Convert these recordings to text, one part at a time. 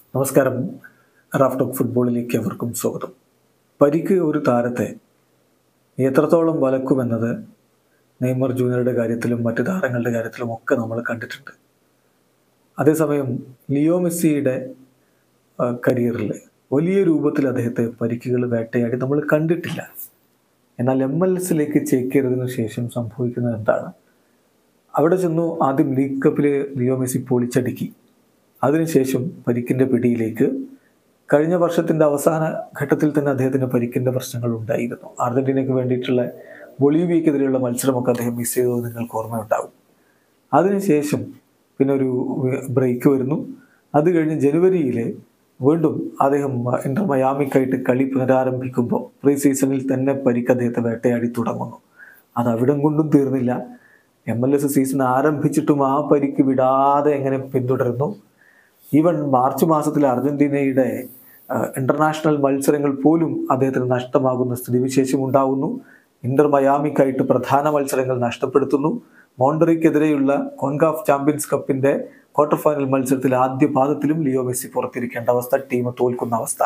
നമസ്കാരം. Raf talk ഫുട്ബോളിലേക്ക് അവർക്കും സ്വാഗതം. പരിക്ക് ഒരു താരത്തെ എത്രത്തോളം വലക്കുമെന്നത് നെയ്മർ ജൂനിയറുടെ കാര്യത്തിലും മറ്റു താരങ്ങളുടെ കാര്യത്തിലും ഒക്കെ നമ്മൾ കണ്ടിട്ടുണ്ട്. അതേസമയം ലിയോ മെസ്സിയുടെ കരിയറിൽ വലിയ രൂപത്തിൽ അദ്ദേഹത്തെ പരിക്കുകൾ വേട്ടയാടി നമ്മൾ കണ്ടിട്ടില്ല. എന്നാൽ MLS ചേക്കേറിയതിനു ശേഷം സംഭവിക്കുന്നത് എന്താണ്? അവിടെ ചെന്നു ആദ്യം ലീഗ് കപ്പിൽ ലിയോ മെസ്സി പൊളിച്ചടുക്കി. അതിനുശേഷം പരിക്കിൻ്റെ പിടിയിലേക്ക്. കഴിഞ്ഞ വർഷത്തിൻ്റെ അവസാന ഘട്ടത്തിൽ തന്നെ അദ്ദേഹത്തിന് പരിക്കിൻ്റെ പ്രശ്നങ്ങൾ ഉണ്ടായിരുന്നു. അർജന്റീനയ്ക്ക് വേണ്ടിയിട്ടുള്ള ബൊളീവിയക്കെതിരെയുള്ള മത്സരമൊക്കെ അദ്ദേഹം മിസ് ചെയ്തത് നിങ്ങൾക്ക് ഓർമ്മയുണ്ടാകും. അതിനുശേഷം പിന്നെ ഒരു ബ്രേക്ക് വരുന്നു. അത് കഴിഞ്ഞ് ജനുവരിയിൽ വീണ്ടും അദ്ദേഹം ഇന്റർ മയാമിക്കായിട്ട് കളി പുനരാരംഭിക്കുമ്പോൾ പ്രീ സീസണിൽ തന്നെ പരിക്ക് അദ്ദേഹത്തെ വേട്ടയാടി തുടങ്ങുന്നു. അത് അവിടം കൊണ്ടും തീർന്നില്ല. MLS സീസൺ ആരംഭിച്ചിട്ടും ആ പരിക്ക് വിടാതെ എങ്ങനെ പിന്തുടരുന്നു. ഈവൻ മാർച്ച് മാസത്തിൽ അർജന്റീനയുടെ ഇന്റർനാഷണൽ മത്സരങ്ങൾ പോലും അദ്ദേഹത്തിന് നഷ്ടമാകുന്ന സ്ഥിതിവിശേഷം ഉണ്ടാകുന്നു. ഇന്റർ മയാമിക്കായിട്ട് പ്രധാന മത്സരങ്ങൾ നഷ്ടപ്പെടുത്തുന്നു. മോണ്ടറിക്കെതിരെയുള്ള കോൺകാഫ് ചാമ്പ്യൻസ് കപ്പിന്റെ ക്വാർട്ടർ ഫൈനൽ മത്സരത്തിൽ ആദ്യ പാദത്തിലും ലിയോ മെസ്സി പുറത്തിരിക്കേണ്ട അവസ്ഥ, ടീം തോൽക്കുന്ന അവസ്ഥ.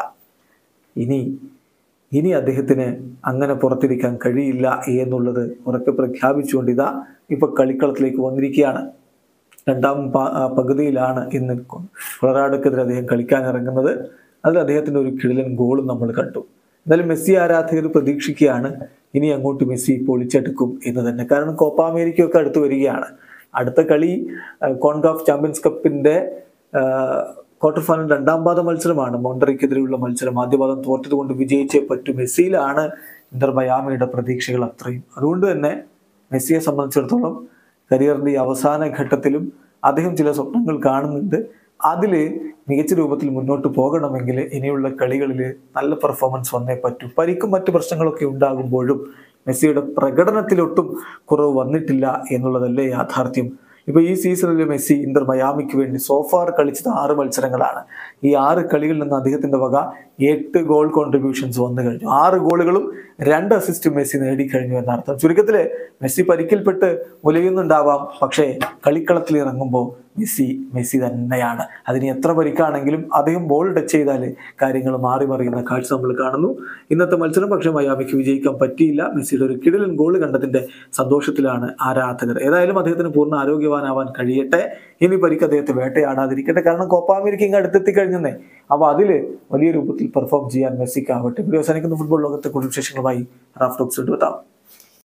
ഇനി അദ്ദേഹത്തിന് അങ്ങനെ പുറത്തിരിക്കാൻ കഴിയില്ല എന്നുള്ളത് ഉറക്കെ പ്രഖ്യാപിച്ചുകൊണ്ട് ഇതാ ഇപ്പൊ കളിക്കളത്തിലേക്ക് വന്നിരിക്കുകയാണ്. രണ്ടാം പകുതിയിലാണ് ഇന്ന് കൊളറാഡോക്കെതിരെ അദ്ദേഹം കളിക്കാൻ ഇറങ്ങുന്നത്. അതിൽ അദ്ദേഹത്തിൻ്റെ ഒരു കിടിലൻ ഗോളും നമ്മൾ കണ്ടു. എന്നാലും മെസ്സി ആരാധകർ പ്രതീക്ഷിക്കുകയാണ് ഇനി അങ്ങോട്ട് മെസ്സി പൊളിച്ചെടുക്കും എന്ന് തന്നെ. കാരണം കോപ്പ അമേരിക്കയൊക്കെ അടുത്ത് വരികയാണ്. അടുത്ത കളി കോൺകാഫ് ചാമ്പ്യൻസ് കപ്പിന്റെ ക്വാർട്ടർ ഫൈനൽ രണ്ടാം പാദ മത്സരമാണ്. മോണ്ടറിക്കെതിരെയുള്ള മത്സരം ആദ്യ പാദം തോറ്റത് കൊണ്ട് വിജയിച്ചേ പറ്റൂ. മെസ്സിയിലാണ് ഇന്റർ മയാമിയുടെ പ്രതീക്ഷകൾ അത്രയും. അതുകൊണ്ട് തന്നെ മെസ്സിയെ സംബന്ധിച്ചിടത്തോളം കരിയറിൻ്റെ ഈ അവസാന ഘട്ടത്തിലും അദ്ദേഹം ചില സ്വപ്നങ്ങൾ കാണുന്നുണ്ട്. അതിൽ മികച്ച രൂപത്തിൽ മുന്നോട്ട് പോകണമെങ്കിൽ ഇനിയുള്ള കളികളിൽ നല്ല പെർഫോമൻസ് വന്നേ പറ്റൂ. പരിക്കും മറ്റു പ്രശ്നങ്ങളൊക്കെ ഉണ്ടാകുമ്പോഴും മെസ്സിയുടെ പ്രകടനത്തിലൊട്ടും കുറവ് വന്നിട്ടില്ല എന്നുള്ളതല്ലേ യാഥാർത്ഥ്യം. ഇപ്പൊ ഈ സീസണിൽ മെസ്സി ഇന്റർ മയാമിക്ക് വേണ്ടി സോഫാർ കളിച്ചത് 6 മത്സരങ്ങളാണ്. ഈ 6 കളികളിൽ നിന്ന് അദ്ദേഹത്തിന്റെ വക 8 ഗോൾ കോൺട്രിബ്യൂഷൻസ് വന്നു കഴിഞ്ഞു. 6 ഗോളുകളും 2 അസിസ്റ്റും മെസ്സി നേടിക്കഴിഞ്ഞു എന്നർത്ഥം. ചുരുക്കത്തില് മെസ്സി പരിക്കിൽപ്പെട്ട് ഉലയുന്നുണ്ടാവാം, പക്ഷേ കളിക്കളത്തിൽ ഇറങ്ങുമ്പോൾ മെസ്സി തന്നെയാണ്. അതിന് എത്ര പരിക്കാണെങ്കിലും അദ്ദേഹം ബോൾ ടച്ച് ചെയ്താൽ കാര്യങ്ങൾ മാറി മറിയുന്ന കാഴ്ച നമ്മൾ കാണുന്നു. ഇന്നത്തെ മത്സരം പക്ഷേ മയാമിക്ക് വിജയിക്കാൻ പറ്റിയില്ല. മെസ്സിയുടെ ഒരു കിടിലൻ ഗോൾ കണ്ടതിന്റെ സന്തോഷത്തിലാണ് ആരാധകർ. ഏതായാലും അദ്ദേഹത്തിന് പൂർണ്ണ ആരോഗ്യവാനാവാൻ കഴിയട്ടെ. ഇനി പരിക്ക് അദ്ദേഹത്തെ വേട്ടയാടാതിരിക്കട്ടെ. കാരണം കോപ്പ അമേരിക്ക ഇങ്ങ് അടുത്തെത്തി കഴിഞ്ഞേ. അപ്പോൾ അതിൽ വലിയ രൂപത്തിൽ പെർഫോം ചെയ്യാൻ മെസ്സിക്കാവട്ടെ. ഇവിടെ അവസാനിക്കുന്ന ഫുട്ബോൾ ലോകത്തെ കൂടുതൽ വിശേഷങ്ങളുമായി റാഫ് ടോക്സ് എത്താം.